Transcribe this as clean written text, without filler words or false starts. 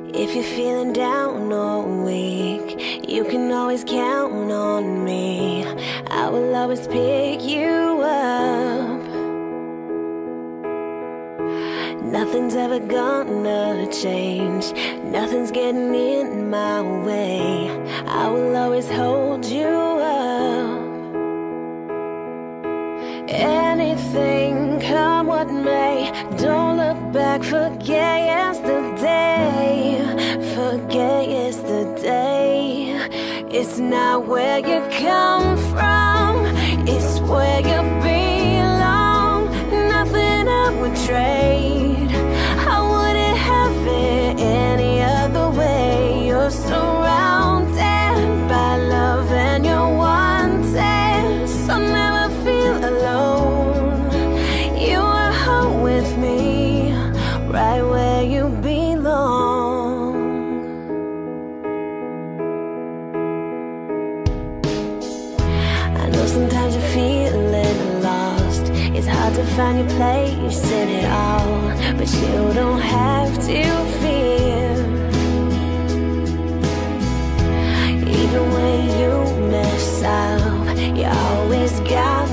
If you're feeling down or weak, you can always count on me. I will always pick you up. Nothing's ever gonna change. Nothing's getting in my way. I will always hold you up. Anything, come what may, don't look back, forget yesterday. Forget yesterday. It's not where you come from, it's where you belong. Nothing I would trade, I wouldn't have it any other way. You're surrounded by love and you're wanted, so never feel alone. You are home with me, right where you belong. I know sometimes you're feeling lost. It's hard to find your place in it all, but you don't have to fear. Even when you mess up, you always got